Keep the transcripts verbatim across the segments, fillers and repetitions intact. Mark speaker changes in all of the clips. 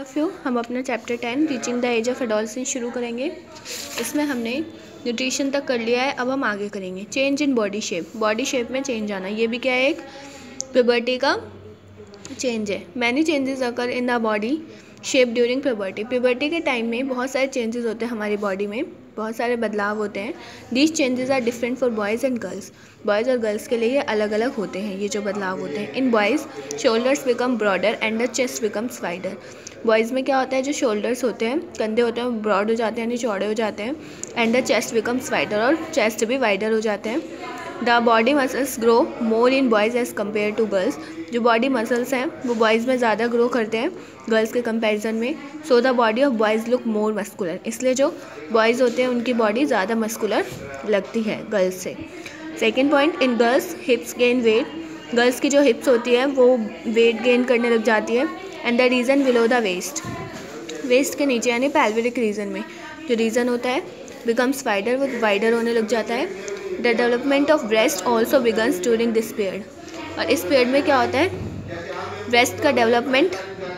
Speaker 1: Of you, हम अपना chapter ten reaching the age of adolescence शुरू करेंगे। इसमें हमने न्यूट्रिशन तक कर लिया है, अब हम आगे करेंगे change in body shape. Body shape में चेंज आना, ये भी क्या है, एक प्यूबर्टी का चेंज है। Many changes occur in the body shape during puberty. Puberty के टाइम में बहुत सारे चेंजेस होते हैं हमारी बॉडी में, बहुत सारे बदलाव होते हैं। These changes are different for boys and girls. Boys और गर्ल्स के लिए ये अलग अलग होते हैं, ये जो बदलाव होते हैं। In boys shoulders become broader and the chest becomes wider. Boys में क्या होता है, जो शोल्डर्स होते हैं, कंधे होते हैं, वो ब्रॉड हो जाते हैं यानी चौड़े हो जाते हैं। And the chest becomes wider, और चेस्ट भी वाइडर हो जाते हैं। The body muscles grow more in boys as compared to girls. जो बॉडी मसल्स हैं वो बॉयज़ में ज़्यादा ग्रो करते हैं गर्ल्स के कंपैरिजन में। So the body of boys look more muscular, इसलिए जो बॉयज़ होते हैं उनकी बॉडी ज़्यादा मस्कुलर लगती है गर्ल्स से। Second point, in girls hips gain weight. Girls की जो हिप्स होती है वो वेट गेन करने लग जाती है। And the region below the waist, waist के नीचे यानी पैल्विक रीजन में जो रीज़न होता है बिकम्स वाइडर, वो वाइडर होने लग जाता है। The development of breast also begins during this period. और इस पीरियड में क्या होता है, ब्रेस्ट का डेवलपमेंट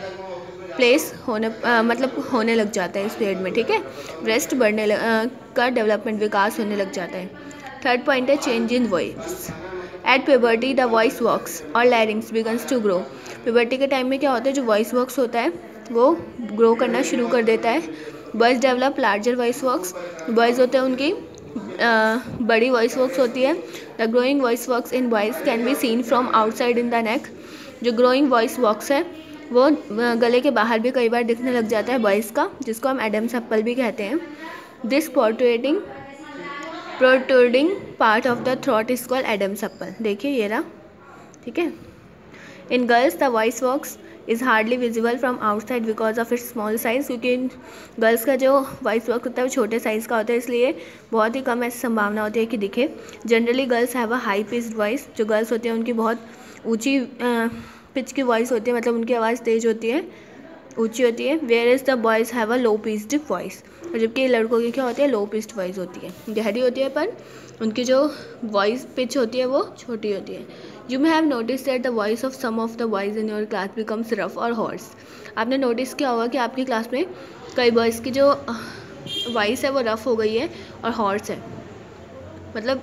Speaker 1: प्लेस होने आ, मतलब होने लग जाता है इस पीरियड में, ठीक है। ब्रेस्ट बढ़ने लग, आ, का डेवलपमेंट विकास होने लग जाता है। थर्ड पॉइंट है change in voice. At puberty the voice box or larynx begins to grow. Puberty के टाइम में क्या होता है, जो वॉइस वॉक्स होता है वो ग्रो करना शुरू कर देता है। Boys develop larger voice box. Boys होते हैं उनकी Uh, बड़ी वॉइस वर्क्स होती है। The growing voice box in boys can be seen from outside in the neck. जो ग्रोइंग वॉइस वर्क्स है वो गले के बाहर भी कई बार दिखने लग जाता है बॉयज़ का, जिसको हम एडम्स एप्पल भी कहते हैं। This protruding protruding part of the throat is called Adam's apple. देखिए ये रहा, ठीक है। In girls the voice box is hardly visible from outside because of its small size. क्योंकि गर्ल्स का जो वॉइस वर्क होता है वो छोटे साइज़ का होता है, इसलिए बहुत ही कम ऐसी संभावना होती है कि दिखे। Generally girls have a high pitched voice. जो गर्ल्स होती हैं उनकी बहुत ऊंची पिच की वॉइस होती है, मतलब उनकी आवाज़ तेज़ होती है, ऊंची होती है। Whereas the boys have a low pitched voice. और जबकि लड़कों की क्या होती है, लो पिच्ड वॉइस होती है, गहरी होती है, पर उनकी जो वॉइस पिच होती है वो छोटी होती है। You may have notice that the voice of some of the boys in your class becomes rough और हॉर्स। आपने नोटिस किया होगा कि आपकी क्लास में कई बॉयज़ की जो वॉइस है वो रफ़ हो गई है और हॉर्स है, मतलब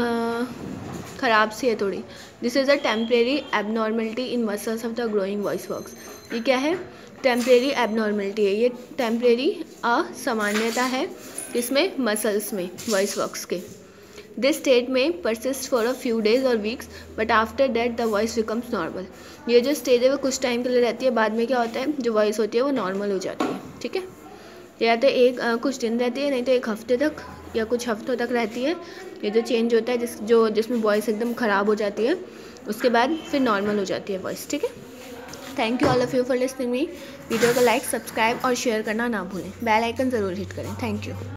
Speaker 1: ख़राब सी है थोड़ी। This is a temporary abnormality in muscles of the growing voice box. ये क्या है, टेम्परेरी एबनॉर्मलिटी है, ये टेम्परेरी असामान्यता है इसमें मसल्स में वॉइस वर्क्स के। This state may persist for a few days or weeks but after that the voice becomes normal. ये जो स्टेज है वो कुछ टाइम के लिए रहती है, बाद में क्या होता है, जो वॉइस होती है वो नॉर्मल हो जाती है, ठीक है। या तो एक आ, कुछ दिन रहती है, नहीं तो एक हफ्ते तक या कुछ हफ्तों तक रहती है। ये जो चेंज होता है जिस जो जिसमें वॉइस एकदम ख़राब हो जाती है, उसके बाद फिर नॉर्मल हो जाती है वॉइस, ठीक है। Thank you all of you for listening me. Video को लाइक, सब्सक्राइब और शेयर करना ना भूलें। बेल आइकन ज़रूर हिट करें। Thank you.